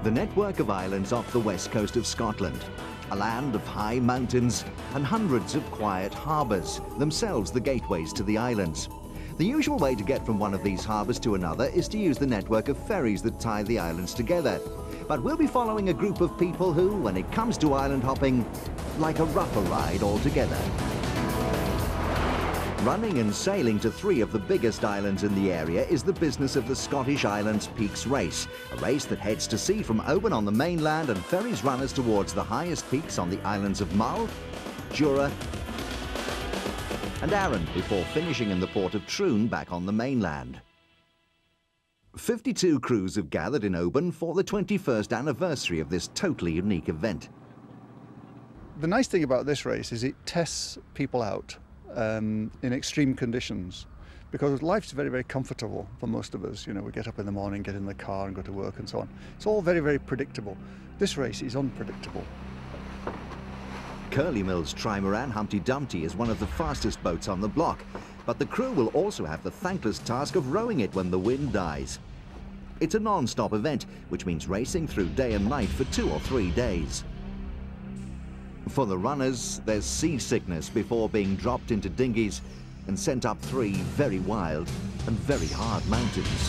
The network of islands off the west coast of Scotland, a land of high mountains and hundreds of quiet harbours, themselves the gateways to the islands. The usual way to get from one of these harbours to another is to use the network of ferries that tie the islands together. But we'll be following a group of people who, when it comes to island hopping, like a rougher ride altogether. Running and sailing to 3 of the biggest islands in the area is the business of the Scottish Islands Peaks Race, a race that heads to sea from Oban on the mainland and ferries runners towards the highest peaks on the islands of Mull, Jura and Arran before finishing in the port of Troon back on the mainland. 52 crews have gathered in Oban for the 21st anniversary of this totally unique event. The nice thing about this race is it tests people out in extreme conditions, because life's very, very comfortable for most of us. You know, we get up in the morning, get in the car and go to work and so on. It's all very, very predictable. This race is unpredictable. Curly Mills Trimaran Humpty Dumpty is one of the fastest boats on the block, but the crew will also have the thankless task of rowing it when the wind dies. It's a non-stop event, which means racing through day and night for 2 or 3 days. For the runners, there's seasickness before being dropped into dinghies and sent up 3 very wild and very hard mountains.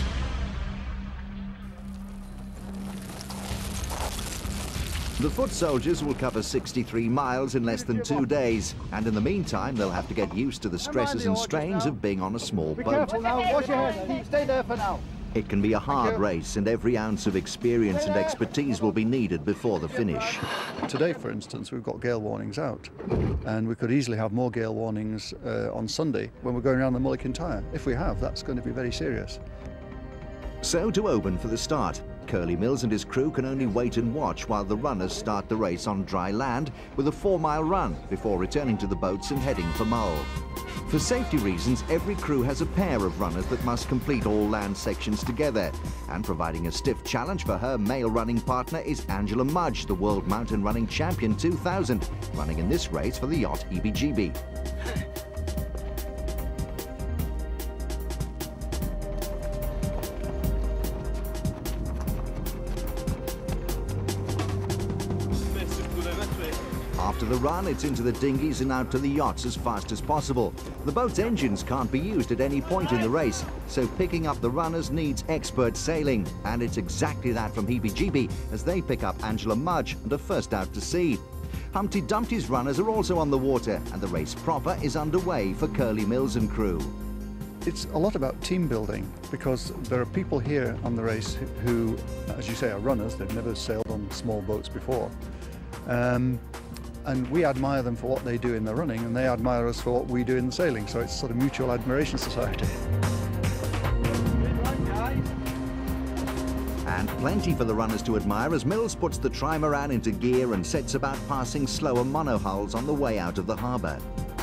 The foot soldiers will cover 63 miles in less than 2 days, and in the meantime they'll have to get used to the stresses and strains of being on a small boat. Be careful now, wash your head, stay there for now. It can be a hard race, and every ounce of experience and expertise will be needed before the finish. Today, for instance, we've got gale warnings out, and we could easily have more gale warnings on Sunday when we're going around the Mull of Kintyre. If we have, that's going to be very serious. So to Oban for the start. Curly Mills and his crew can only wait and watch while the runners start the race on dry land with a 4-mile run before returning to the boats and heading for Mull. For safety reasons, every crew has a pair of runners that must complete all land sections together. And providing a stiff challenge for her male running partner is Angela Mudge, the World Mountain Running Champion 2000, running in this race for the yacht EBGB. After the run, it's into the dinghies and out to the yachts as fast as possible. The boat's engines can't be used at any point in the race, so picking up the runners needs expert sailing. And it's exactly that from EBGB as they pick up Angela Mudge and are first out to sea. Humpty Dumpty's runners are also on the water, and the race proper is underway for Curly Mills and crew. It's a lot about team building, because there are people here on the race who, as you say, are runners. They've never sailed on small boats before. And we admire them for what they do in the running, and they admire us for what we do in the sailing. So it's sort of mutual admiration society. And plenty for the runners to admire as Mills puts the Trimaran into gear and sets about passing slower monohulls on the way out of the harbour.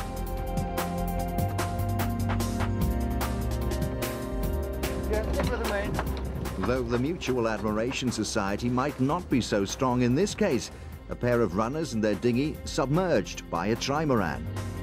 Though the Mutual Admiration Society might not be so strong in this case, a pair of runners and their dinghy submerged by a trimaran.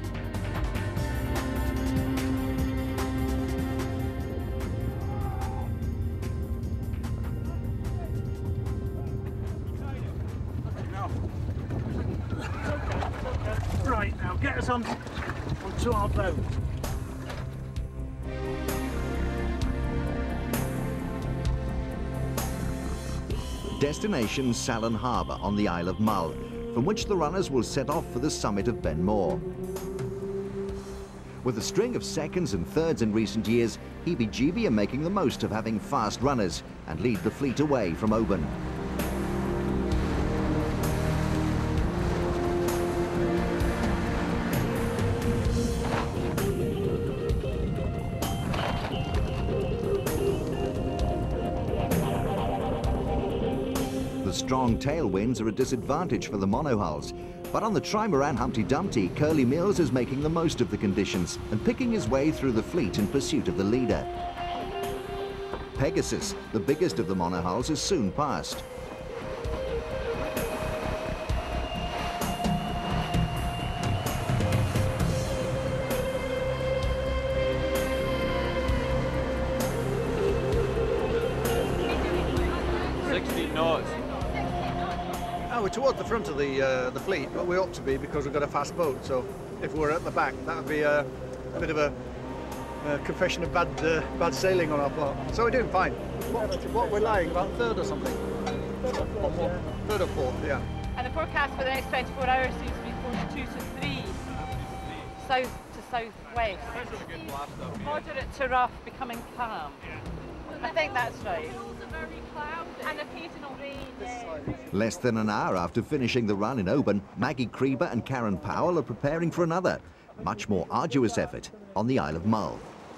Right, now get us onto our boat. Destination Salon Harbour on the Isle of Mull, from which the runners will set off for the summit of Ben More. With a string of seconds and thirds in recent years, EBGB are making the most of having fast runners and lead the fleet away from Oban. The strong tailwinds are a disadvantage for the monohulls, but on the Trimaran Humpty Dumpty, Curly Mills is making the most of the conditions and picking his way through the fleet in pursuit of the leader. Pegasus, the biggest of the monohulls, is soon past. Knots. we're towards the front of the fleet, but we ought to be because we've got a fast boat. So if we're at the back, that would be a bit of a confession of bad sailing on our part. So we're doing fine. What we're lying about third or something? Third or fourth, yeah. And the forecast for the next 24 hours seems to be force 2 to 3, south to southwest. Moderate to rough, becoming calm. I think that's right. And occasional rain. Less than an hour after finishing the run in Oban, Maggie Creeber and Karen Powell are preparing for another, much more arduous effort on the Isle of Mull.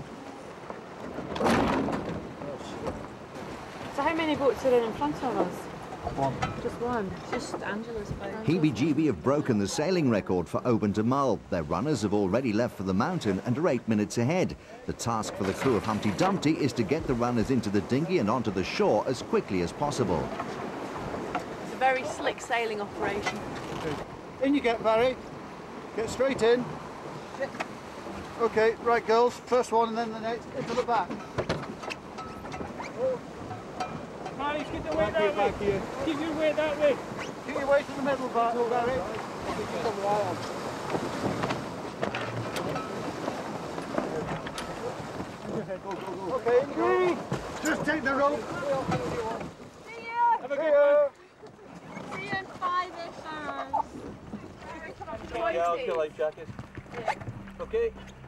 So how many boats are in front of us? One. Just one. Just Angela's boat. Heebie-Jeebie have broken the sailing record for Oban to Mull. Their runners have already left for the mountain and are 8 minutes ahead. The task for the crew of Humpty Dumpty is to get the runners into the dinghy and onto the shore as quickly as possible. It's a very slick sailing operation. In you get, Barry. Get straight in. Okay, right, girls. First one and then the next. Into the back. Barry, keep your weight that way. Keep your weight that way. Keep your weight in the middle, Barry. Okay, just take the rope. See ya! Have a good one. See you in 5-ish hours. Yeah, I'll get life jacket. Yeah. Okay.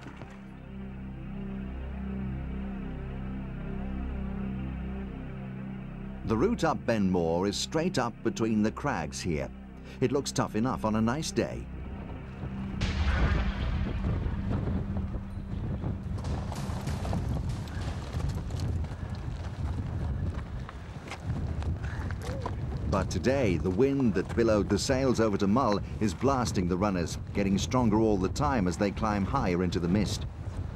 The route up Ben More is straight up between the crags here. It looks tough enough on a nice day. But today, the wind that billowed the sails over to Mull is blasting the runners, getting stronger all the time as they climb higher into the mist.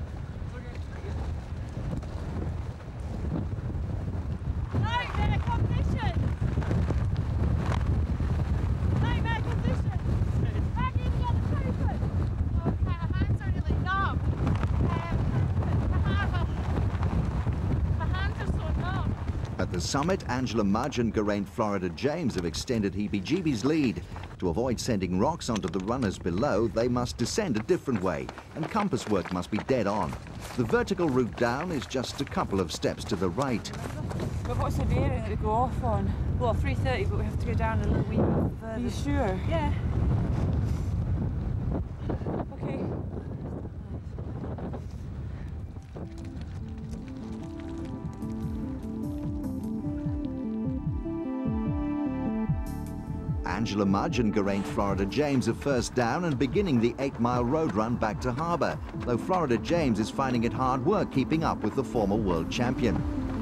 At the summit, Angela Mudge and Geraint Florida James have extended Heebie-Jeebie's lead. To avoid sending rocks onto the runners below, they must descend a different way, and compass work must be dead on. The vertical route down is just a couple of steps to the right. But what's the bearing that we go off on? Well, 3:30, but we have to go down a little wee bit further. Are you sure? Yeah. Okay. Angela Mudge and Geraint Florida James are first down and beginning the 8-mile road run back to harbour, though Florida James is finding it hard work keeping up with the former world champion.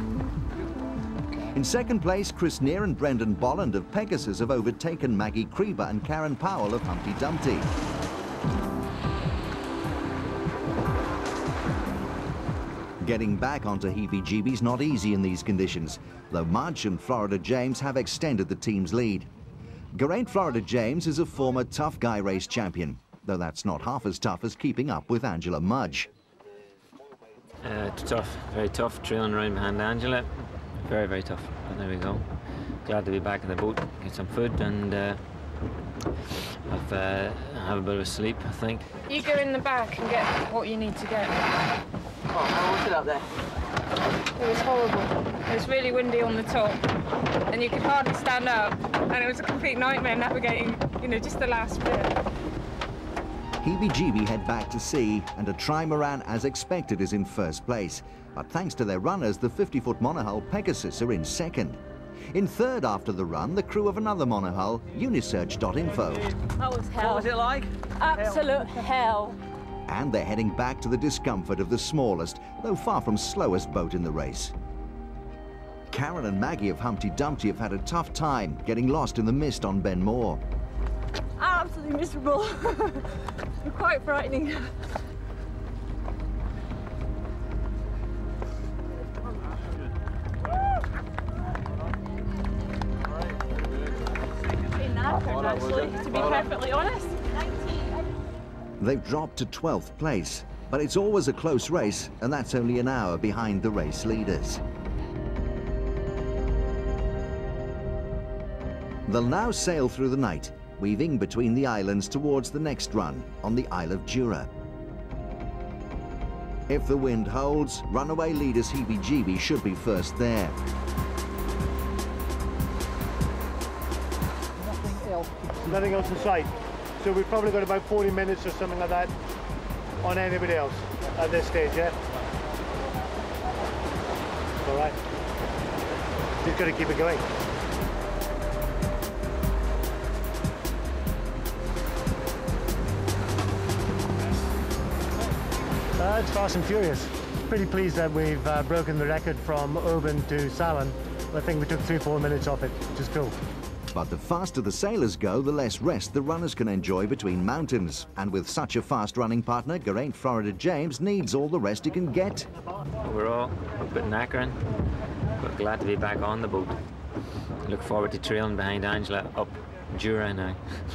In second place, Chris Neer and Brendan Bolland of Pegasus have overtaken Maggie Creeber and Karen Powell of Humpty Dumpty. Getting back onto Heebie-Jeebie's not easy in these conditions, though Mudge and Florida James have extended the team's lead. Geraint Florida James is a former tough guy race champion, though that's not half as tough as keeping up with Angela Mudge. Tough, very tough, trailing around behind Angela. Very, very tough, but there we go. Glad to be back in the boat, get some food and have a bit of a sleep, I think. You go in the back and get what you need to get. Oh, how was it up there? It was horrible. It was really windy on the top, and you could hardly stand up, and it was a complete nightmare navigating, you know, just the last bit. Heebie-Jeebie head back to sea, and a trimaran, as expected, is in first place. But thanks to their runners, the 50-foot monohull Pegasus are in second. In third after the run, the crew of another monohull, Unisearch.info. That was hell. What was it like? Absolute hell. And they're heading back to the discomfort of the smallest, though far from slowest boat in the race. Karen and Maggie of Humpty Dumpty have had a tough time getting lost in the mist on Ben More. Absolutely miserable. Quite frightening. Actually, to be perfectly honest. They've dropped to 12th place, but it's always a close race, and that's only an hour behind the race leaders. They'll now sail through the night, weaving between the islands towards the next run on the Isle of Jura. If the wind holds, runaway leaders Heebie-Jeebie should be first there. Nothing else in sight. So we've probably got about 40 minutes or something like that on anybody else at this stage, yeah? All right. Just got to keep it going. It's fast and furious. Pretty pleased that we've broken the record from Oban to Salon. I think we took 3-4 minutes off it, which is cool. But the faster the sailors go, the less rest the runners can enjoy between mountains. And with such a fast-running partner, Geraint Florida James needs all the rest he can get. We're all a bit knackering, but glad to be back on the boat. Look forward to trailing behind Angela up Jura now.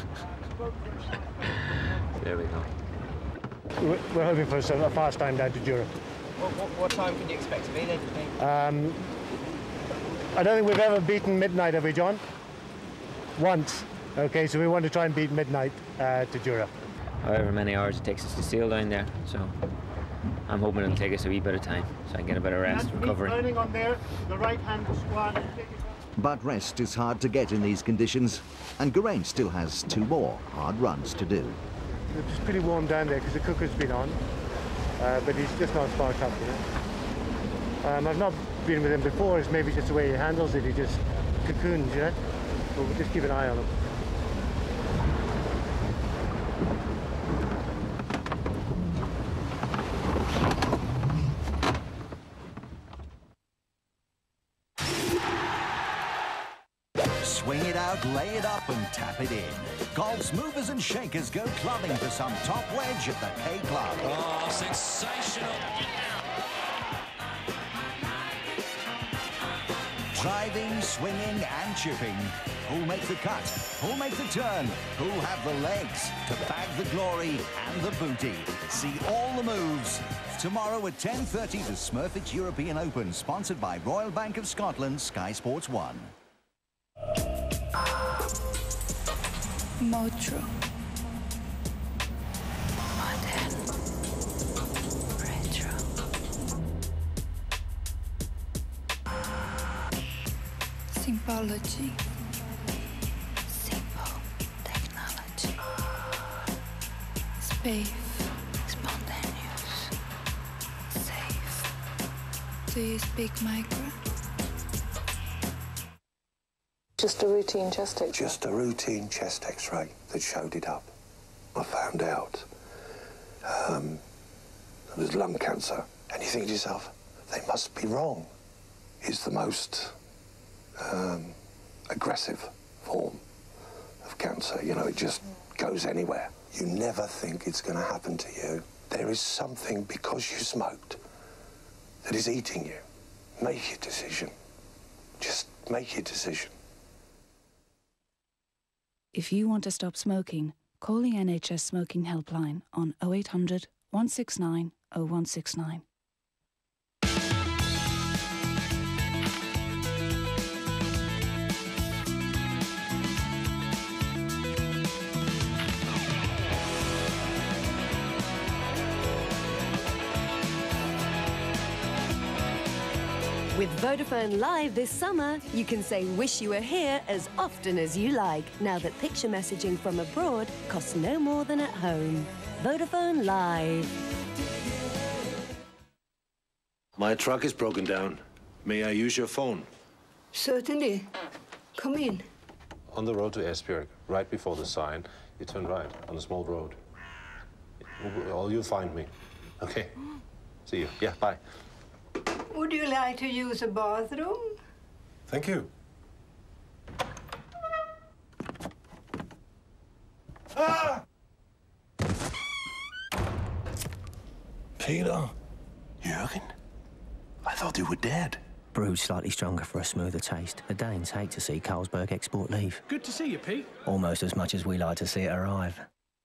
There we go. We're hoping for a fast time down to Jura. What time can you expect to be there, do you think? I don't think we've ever beaten midnight, have we, John? Once. Okay, so we want to try and beat midnight to Jura. However many hours it takes us to sail down there, so I'm hoping it'll take us a wee bit of time so I can get a bit of rest, recovery. Turning on there, the right-hand squad. But rest is hard to get in these conditions, and Geraint still has 2 more hard runs to do. It's pretty warm down there because the cooker's been on, but he's just not sparked up, you know. I've not been with him before. It's maybe just the way he handles it. He just cocoons, you know. But we'll just keep an eye on him. Swing it out, lay it up and tap it in. Golf's movers and shakers go clubbing for some top wedge at the K Club. Oh, sensational. Driving, swinging and chipping. Who'll make the cut? Who'll make the turn? Who'll have the legs to bag the glory and the booty? See all the moves tomorrow at 10:30, the Smurfit European Open, sponsored by Royal Bank of Scotland, Sky Sports 1. Motro. Modern. Retro. Symbology. Simple technology. Space. Spontaneous. Safe. Do you speak micro? Just a routine chest x-ray? Just a routine chest x-ray that showed it up. I found out it was lung cancer. And you think to yourself, they must be wrong. It's the most aggressive form of cancer. You know, it just goes anywhere. You never think it's going to happen to you. There is something, because you smoked, that is eating you. Make your decision. Just make your decision. If you want to stop smoking, call the NHS Smoking Helpline on 0800 169 0169. With Vodafone Live this summer, you can say "Wish you were here" as often as you like, now that picture messaging from abroad costs no more than at home. Vodafone Live. My truck is broken down. May I use your phone? Certainly. Come in. On the road to Esbjerg, right before the sign, you turn right on a small road. You'll find me. Okay. See you. Yeah, bye. Would you like to use a bathroom? Thank you. Ah! Peter? Jürgen? I thought you were dead. Brewed slightly stronger for a smoother taste. The Danes hate to see Carlsberg export leave. Good to see you, Pete. Almost as much as we like to see it arrive.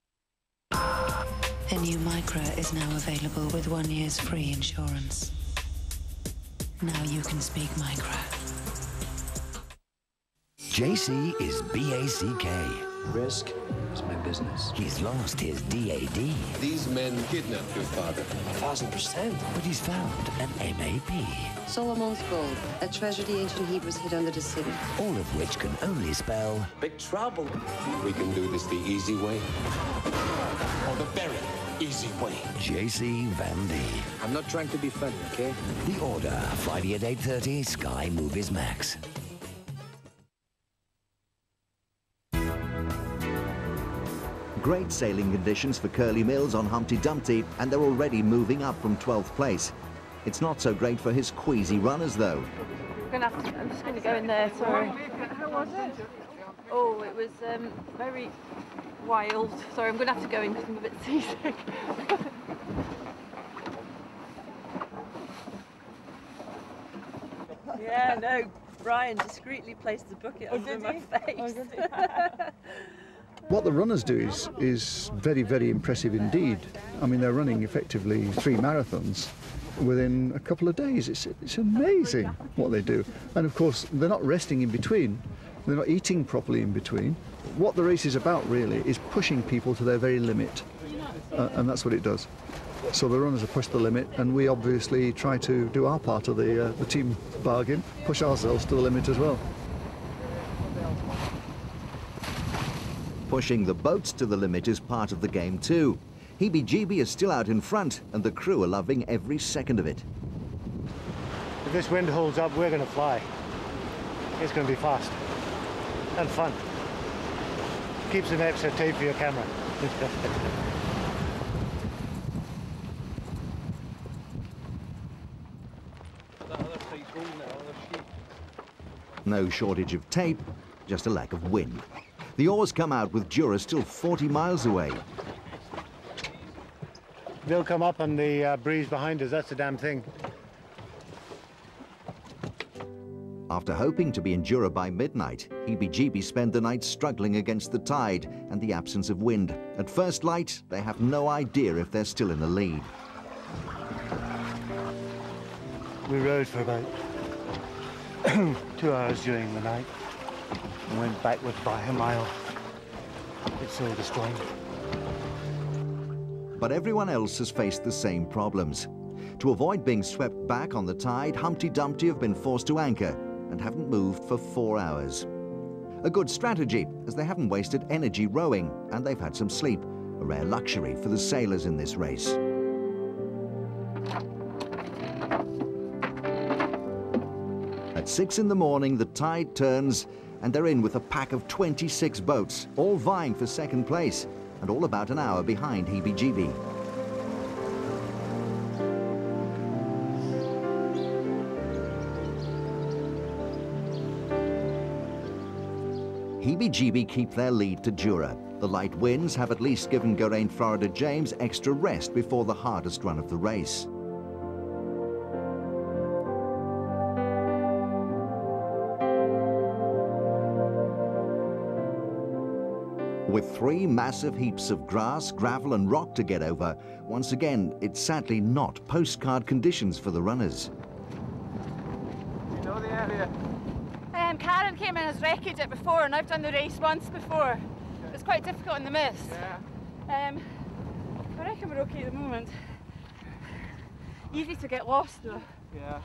The new Micra is now available with 1 year's free insurance. Now you can speak Micra. JC is BACK. Risk is my business. He's lost his DAD. These men kidnapped your father. 1000%. But he's found an MAP. Solomon's Gold, a treasure the ancient Hebrews hid under the city. All of which can only spell big trouble. We can do this the easy way or the very easy way. JC Van D. I'm not trying to be funny, okay? The Order, Friday at 8:30, Sky Movies Max. Great sailing conditions for Curly Mills on Humpty Dumpty, and they're already moving up from 12th place. It's not so great for his queasy runners, though. I'm just going to go in there, sorry. How was it? Oh, it was very wild. Sorry, I'm going to have to go in because I'm a bit seasick. Yeah, no, Brian discreetly placed the bucket over my face. What the runners do is very, very impressive indeed. I mean, they're running effectively 3 marathons within a couple of days. It's amazing what they do. And of course, they're not resting in between. They're not eating properly in between. What the race is about really is pushing people to their very limit. And that's what it does. So the runners are pushed to the limit, and we obviously try to do our part of the team bargain, push ourselves to the limit as well. Pushing the boats to the limit is part of the game too. Heebie-Jeebie is still out in front, and the crew are loving every second of it. If this wind holds up, we're going to fly. It's going to be fast and fun. Keep some extra tape for your camera. No shortage of tape, just a lack of wind. The oars come out with Jura still 40 miles away. They'll come up on the breeze behind us, that's the damn thing. After hoping to be in Jura by midnight, Heebie-Jeebie spend the night struggling against the tide and the absence of wind. At first light, they have no idea if they're still in the lead. We rode for about 2 hours during the night and went backwards by a mile. It's so destroying. But everyone else has faced the same problems. To avoid being swept back on the tide, Humpty Dumpty have been forced to anchor and haven't moved for 4 hours. A good strategy, as they haven't wasted energy rowing, and they've had some sleep, a rare luxury for the sailors in this race. At 6 in the morning, the tide turns, and they're in with a pack of 26 boats, all vying for second place, and all about an hour behind Heebie-Jeebie. Heebie-Jeebie keep their lead to Jura. The light winds have at least given Geraint Florida James extra rest before the hardest run of the race. With 3 massive heaps of grass, gravel and rock to get over, once again, it's sadly not postcard conditions for the runners. You know the area? Karen came in and has wrecked it before, and I've done the race once before. It's quite difficult in the mist. Yeah. I reckon we're okay at the moment. Easy to get lost though. Yeah.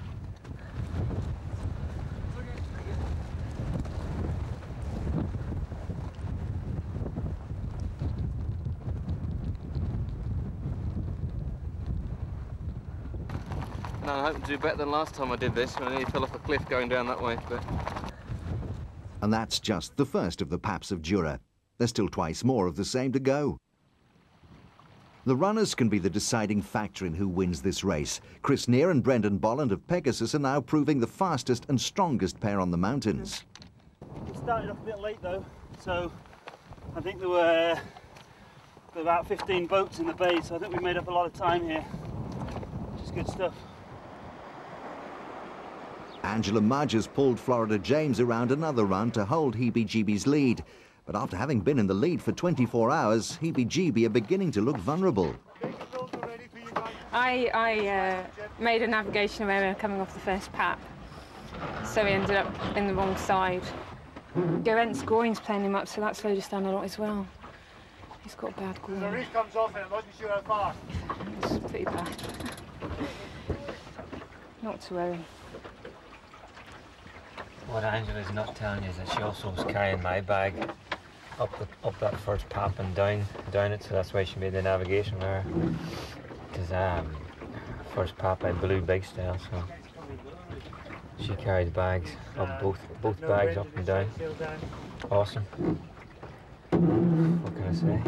No, I hope to do better than last time I did this, when I nearly fell off a cliff going down that way. But... And that's just the first of the paps of Jura. There's still twice more of the same to go. The runners can be the deciding factor in who wins this race. Chris Neer and Brendan Bolland of Pegasus are now proving the fastest and strongest pair on the mountains. We started off a bit late though, so I think there were about 15 boats in the bay, so I think we made up a lot of time here, which is good stuff. Angela Mudge has pulled Florida James around another run to hold Heebie-Jeebie's lead. But after having been in the lead for 24 hours, Heebie-Jeebie are beginning to look vulnerable. I made a navigation error coming off the first pap, so we ended up in the wrong side. Geraint's groin's playing him up, so that slowed us down a lot as well. He's got a bad groin. The reef comes off and it wasn't sure how fast. It's pretty bad. Not to worry. What Angela's not telling you is that she also was carrying my bag up that first path and down it, so that's why she made the navigation there. Because first path I blew big style, so she carried bags up, both bags up and down. Awesome. What can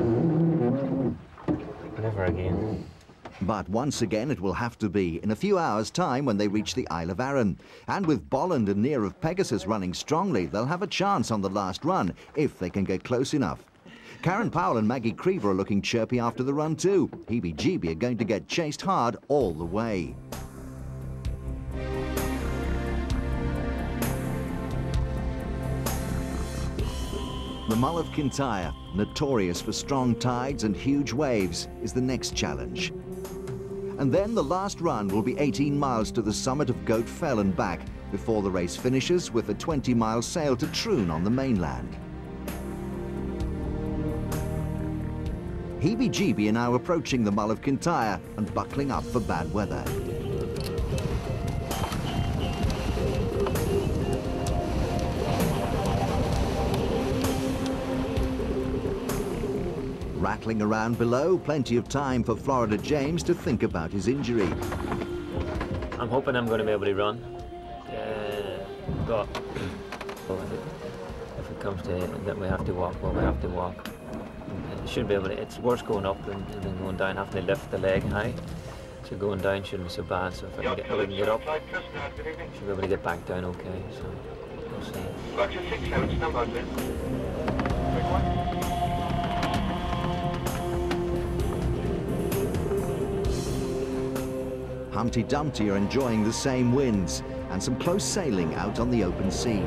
I say? Never again. But once again it will have to be in a few hours' time when they reach the Isle of Arran. And with Bolland and Near of Pegasus running strongly, they'll have a chance on the last run, if they can get close enough. Karen Powell and Maggie Creever are looking chirpy after the run too. Heebie-Jeebie are going to get chased hard all the way. The Mull of Kintyre, notorious for strong tides and huge waves, is the next challenge. And then the last run will be 18 miles to the summit of Goat Fell and back, before the race finishes with a 20-mile sail to Troon on the mainland. Heebie-Jeebie are now approaching the Mull of Kintyre and buckling up for bad weather. Rattling around below, plenty of time for Florida James to think about his injury. I'm hoping I'm going to be able to run, but if it comes to it, that we have to walk, well, we have to walk. It should be able to, it's worse going up than going down, having to lift the leg high. So going down shouldn't be so bad, so if I can get up, I should be able to get back down okay, so we'll see. Humpty Dumpty are enjoying the same winds and some close sailing out on the open sea.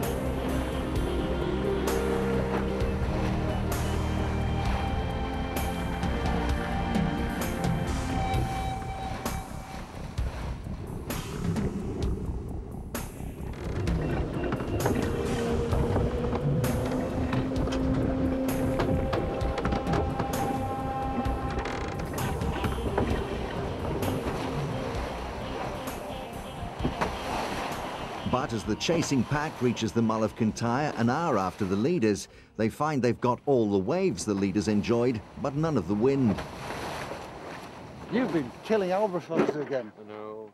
But as the chasing pack reaches the Mull of Kintyre an hour after the leaders, they find they've got all the waves the leaders enjoyed, but none of the wind. You've been killing albatross again. No.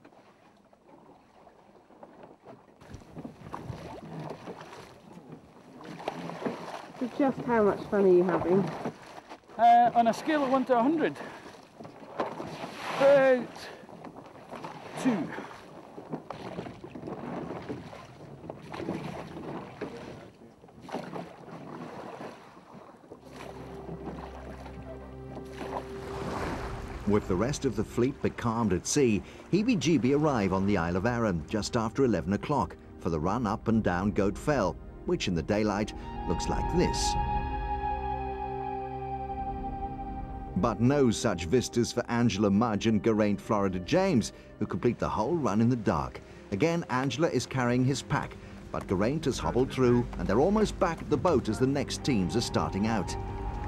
So just how much fun are you having? On a scale of 1 to 100, about 2. With the rest of the fleet becalmed at sea, Heebie-Jeebie arrive on the Isle of Arran just after 11 o'clock for the run up and down Goat Fell, which in the daylight looks like this. But no such vistas for Angela Mudge and Geraint Florida James, who complete the whole run in the dark. Again, Angela is carrying his pack, but Geraint has hobbled through and they're almost back at the boat as the next teams are starting out.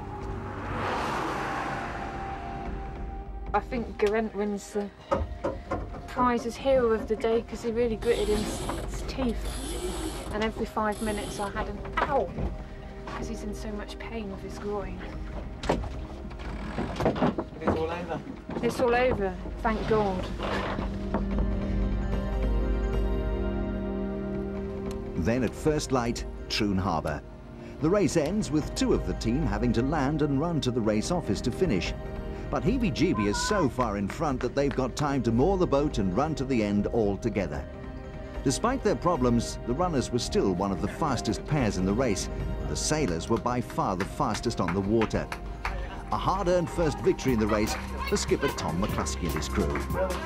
I think Geraint wins the prize as hero of the day because he really gritted his teeth. And every 5 minutes I had an ow because he's in so much pain with his groin. It's all over. It's all over, thank God. Then at first light, Troon Harbour. The race ends with 2 of the team having to land and run to the race office to finish. But Heebie-Jeebie is so far in front that they've got time to moor the boat and run to the end all together. Despite their problems, the runners were still one of the fastest pairs in the race. The sailors were by far the fastest on the water. A hard-earned first victory in the race for skipper Tom McCluskey and his crew.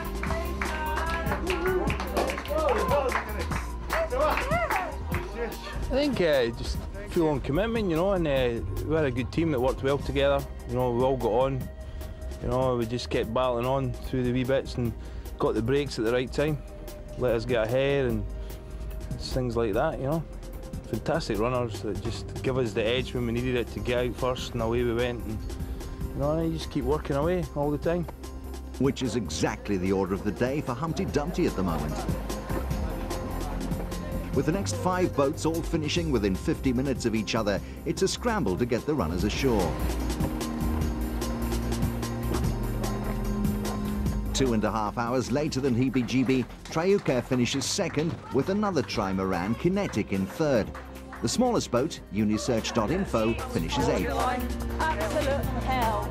I think just full-on commitment, you know, and we had a good team that worked well together. You know, we all got on. You know, we just kept battling on through the wee bits and got the breaks at the right time. Let us get ahead and things like that, you know. fantastic runners that just give us the edge when we needed it to get out first, and away we went. And, you know, you just keep working away all the time. Which is exactly the order of the day for Humpty Dumpty at the moment. With the next 5 boats all finishing within 50 minutes of each other, it's a scramble to get the runners ashore. 2.5 hours later than Heebie-Jeebie, Trayuka finishes second with another trimaran Kinetic in third. The smallest boat, Unisearch.info, finishes 8th. Absolute hell.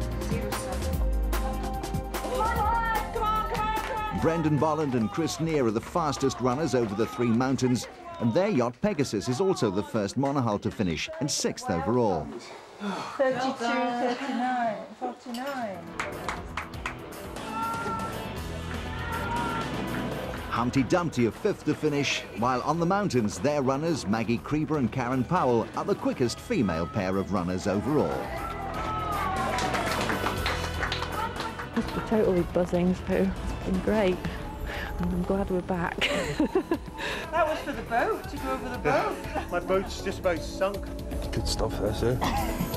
Brendan Bolland and Chris Neer are the fastest runners over the 3 mountains, and their yacht Pegasus is also the first monohull to finish and 6th overall. 32, 39, 49. Humpty Dumpty are 5th to finish, while on the mountains, their runners, Maggie Creeper and Karen Powell, are the quickest female pair of runners overall. Just totally buzzing, so it's been great. And I'm glad we're back. That was for the boat, to go over the boat. My boat's just about sunk. Good stuff, this, eh?